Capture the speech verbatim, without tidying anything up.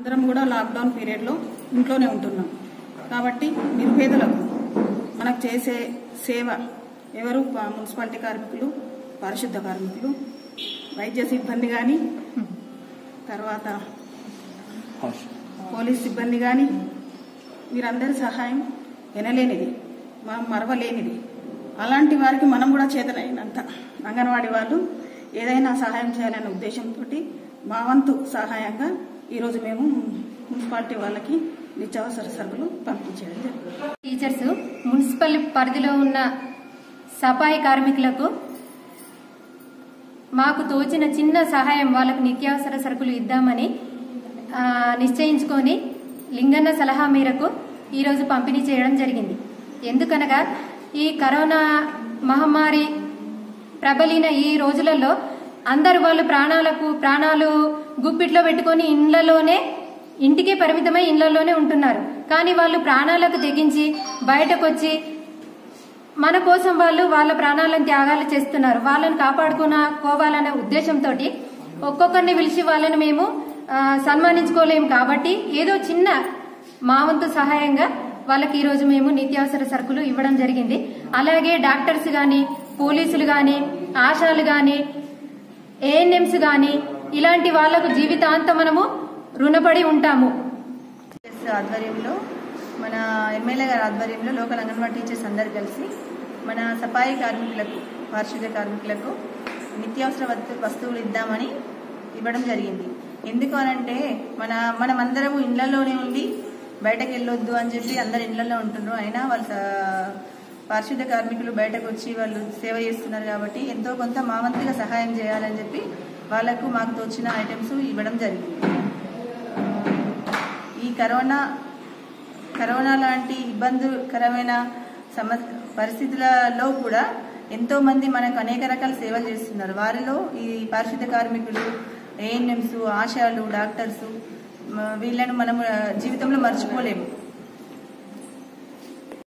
అందరం కూడా లాక్డౌన్ పీరియడ్లో ఇంట్లోనే ఉంటున్నాం కాబట్టి నిరుపేదలకు మనకు చేసే సేవ ఎవరు మున్సిపాలిటీ కార్మికులు, పారిశుద్ధ కార్మికులు, వైద్య సిబ్బంది కానీ, తర్వాత పోలీస్ సిబ్బంది కానీ వీరందరి సహాయం వినలేనిది, మనం మరవలేనిది. అలాంటి వారికి మనం కూడా చేతనైనంత అంగన్వాడీ వాళ్ళు ఏదైనా సహాయం చేయాలనే ఉద్దేశంతో మా వంతు సహాయంగా ఈరోజు మేము మున్సిపాలిటీ వాళ్ళకి నిత్యావసర సరుకులు పంపించడం జరిగింది. టీచర్స్ మున్సిపల్ పరిధిలో ఉన్న సఫాయి కార్మికులకు మాకు తోచిన చిన్న సహాయం వాళ్ళకు నిత్యావసర సరుకులు ఇద్దామని నిశ్చయించుకొని లింగన్న సలహా మేరకు ఈరోజు పంపిణీ చేయడం జరిగింది. ఎందుకనగా ఈ కరోనా మహమ్మారి ప్రబలిన ఈ రోజులలో అందరు వాళ్ళు ప్రాణాలకు ప్రాణాలు గుప్పిట్లో పెట్టుకొని ఇళ్లలోనే ఇంటికే పరిమితమై ఇళ్లలోనే ఉంటున్నారు. కానీ వాళ్ళు ప్రాణాలకు తెగించి బయటకు వచ్చి మన కోసం వాళ్ళు వాళ్ళ ప్రాణాలను త్యాగాలు చేస్తున్నారు. వాళ్ళని కాపాడుకోవాలనే ఉద్దేశంతో ఒక్కొక్కరిని పిలిచి వాళ్ళని మేము సన్మానించుకోలేము కాబట్టి ఏదో చిన్న మా వంతు సహాయంగా వాళ్ళకి ఈరోజు మేము నిత్యావసర సరుకులు ఇవ్వడం జరిగింది. అలాగే డాక్టర్స్ గాని, పోలీసులు గాని, ఆశాలు గాని, ఏఎన్ఎంస్ గాని ఇలాంటి వాళ్లకు జీవితాంతం మనము రుణపడి ఉంటాము. ఆధ్వర్యంలో మన ఎమ్మెల్యే గారి ఆధ్వర్యంలో లోకల్ అంగన్వాడీ టీచర్స్ అందరు కలిసి మన సఫాయి కార్మికులకు, పారిశుద్ధ్య కార్మికులకు నిత్యావసర వస్తువులు ఇద్దామని ఇవ్వడం జరిగింది. ఎందుకు అనంటే మన మనమందరము ఇళ్లలోనే ఉండి బయటకు వెళ్ళొద్దు అని చెప్పి అందరు ఇళ్లలో ఉంటున్నారు. అయినా వాళ్ళు పారిశుద్ధ్య కార్మికులు బయటకు వచ్చి వాళ్ళు సేవ చేస్తున్నారు కాబట్టి ఎంతో కొంత మా వంతుగా సహాయం చేయాలని చెప్పి వాళ్లకు మాకు తోచిన ఐటమ్స్ ఇవ్వడం జరిగింది. ఈ కరోనా కరోనా లాంటి ఇబ్బందికరమైన సమ పరిస్థితులలో కూడా ఎంతో మంది మనకు అనేక రకాల సేవలు చేస్తున్నారు. వారిలో ఈ పారిశుద్ధ్య కార్మికులు, ఏఎన్ఎంస్, ఆశాలు, డాక్టర్స్ వీళ్ళను మనం జీవితంలో మర్చిపోలేము.